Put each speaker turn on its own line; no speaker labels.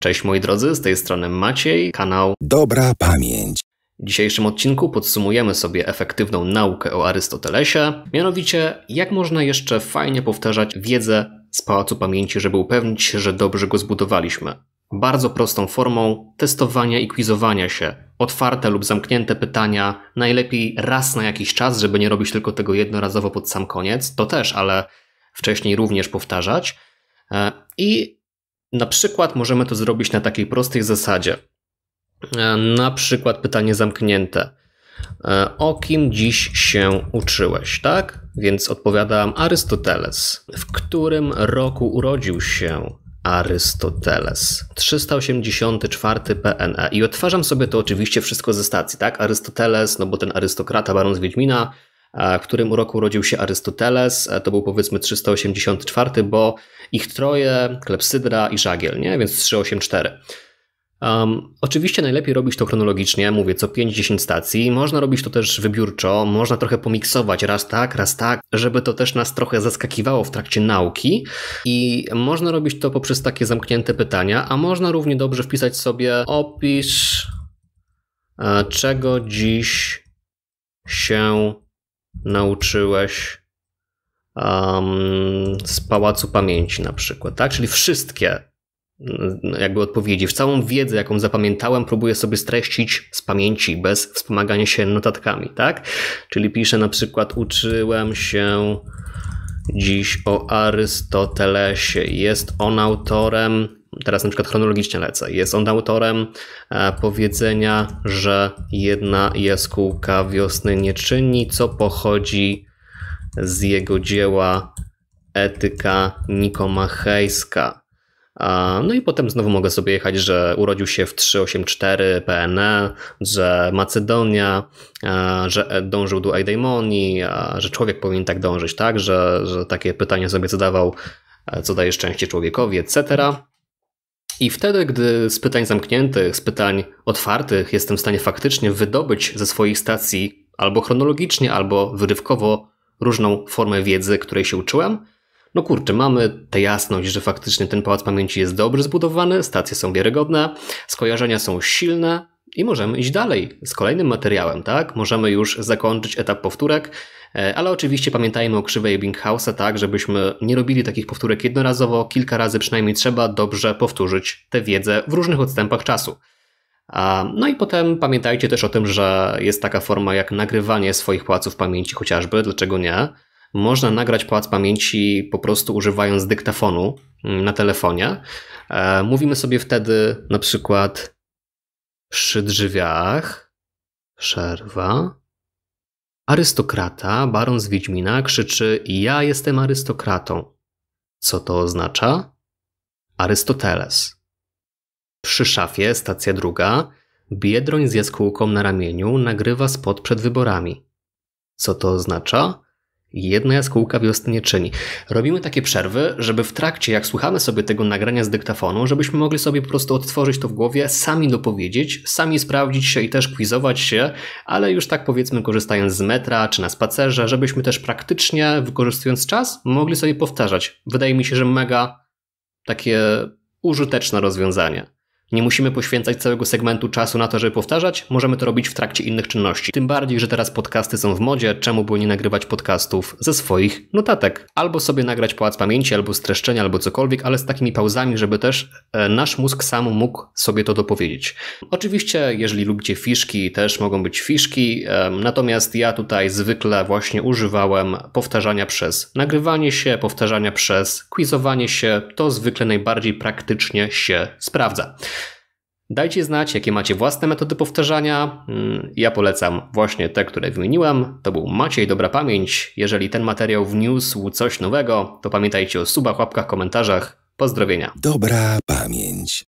Cześć moi drodzy, z tej strony Maciej, kanał
Dobra Pamięć.
W dzisiejszym odcinku podsumujemy sobie efektywną naukę o Arystotelesie, mianowicie jak można jeszcze fajnie powtarzać wiedzę z Pałacu Pamięci, żeby upewnić się, że dobrze go zbudowaliśmy. Bardzo prostą formą testowania i quizowania się. Otwarte lub zamknięte pytania, najlepiej raz na jakiś czas, żeby nie robić tylko tego jednorazowo pod sam koniec, to też, ale wcześniej również powtarzać. I na przykład możemy to zrobić na takiej prostej zasadzie. Na przykład pytanie zamknięte. O kim dziś się uczyłeś, tak? Więc odpowiadam Arystoteles. W którym roku urodził się Arystoteles? 384 PNE. I odtwarzam sobie to oczywiście wszystko ze stacji, tak? Arystoteles, no bo ten arystokrata, baron z Wiedźmina, w którym roku urodził się Arystoteles, to był powiedzmy 384, bo ich troje, Klepsydra i Żagiel, nie? Więc 384. Oczywiście najlepiej robić to chronologicznie, mówię co 5-10 stacji, można robić to też wybiórczo, można trochę pomiksować raz tak, żeby to też nas trochę zaskakiwało w trakcie nauki i można robić to poprzez takie zamknięte pytania, a można równie dobrze wpisać sobie opisz czego dziś się nauczyłeś z Pałacu Pamięci na przykład, tak? Czyli wszystkie jakby odpowiedzi, w całą wiedzę, jaką zapamiętałem, próbuję sobie streścić z pamięci, bez wspomagania się notatkami, tak? Czyli piszę na przykład uczyłem się dziś o Arystotelesie, jest on autorem, teraz na przykład chronologicznie lecę, jest on autorem powiedzenia, że jedna jaskółka wiosny nie czyni, co pochodzi z jego dzieła Etyka Nikomachejska. No i potem znowu mogę sobie jechać, że urodził się w 384 PNE, że Macedonia, że dążył do eudaimonii, że człowiek powinien tak dążyć, tak? Że takie pytania sobie zadawał, co daje szczęście człowiekowi, etc. I wtedy, gdy z pytań zamkniętych, z pytań otwartych jestem w stanie faktycznie wydobyć ze swoich stacji albo chronologicznie, albo wyrywkowo różną formę wiedzy, której się uczyłem, no kurczę, mamy tę jasność, że faktycznie ten Pałac Pamięci jest dobrze zbudowany, stacje są wiarygodne, skojarzenia są silne i możemy iść dalej z kolejnym materiałem, tak? Możemy już zakończyć etap powtórek, ale oczywiście pamiętajmy o krzywej Ebinghausa, tak? Żebyśmy nie robili takich powtórek jednorazowo, kilka razy przynajmniej trzeba dobrze powtórzyć tę wiedzę w różnych odstępach czasu. No i potem pamiętajcie też o tym, że jest taka forma jak nagrywanie swoich pałaców pamięci chociażby, dlaczego nie? Można nagrać Pałac Pamięci po prostu używając dyktafonu na telefonie. Mówimy sobie wtedy na przykład przy drzwiach, przerwa, arystokrata, baron z Wiedźmina krzyczy ja jestem arystokratą. Co to oznacza? Arystoteles. Przy szafie, stacja druga, Biedroń z jaskółką na ramieniu nagrywa spot przed wyborami. Co to oznacza? Jedna jaskółka wiosny nie czyni. Robimy takie przerwy, żeby w trakcie, jak słuchamy sobie tego nagrania z dyktafonu, żebyśmy mogli sobie po prostu odtworzyć to w głowie, sami dopowiedzieć, sami sprawdzić się i też quizować się, ale już tak powiedzmy korzystając z metra czy na spacerze, żebyśmy też praktycznie, wykorzystując czas, mogli sobie powtarzać. Wydaje mi się, że mega takie użyteczne rozwiązanie. Nie musimy poświęcać całego segmentu czasu na to, żeby powtarzać, możemy to robić w trakcie innych czynności. Tym bardziej, że teraz podcasty są w modzie, czemu by nie nagrywać podcastów ze swoich notatek? Albo sobie nagrać Pałac Pamięci, albo streszczenia, albo cokolwiek, ale z takimi pauzami, żeby też nasz mózg sam mógł sobie to dopowiedzieć. Oczywiście, jeżeli lubicie fiszki, też mogą być fiszki, natomiast ja tutaj zwykle właśnie używałem powtarzania przez nagrywanie się, powtarzania przez quizowanie się, to zwykle najbardziej praktycznie się sprawdza. Dajcie znać, jakie macie własne metody powtarzania. Ja polecam właśnie te, które wymieniłem. To był Maciej, Dobra Pamięć. Jeżeli ten materiał wniósł coś nowego, to pamiętajcie o subach, łapkach, komentarzach. Pozdrowienia.
Dobra Pamięć.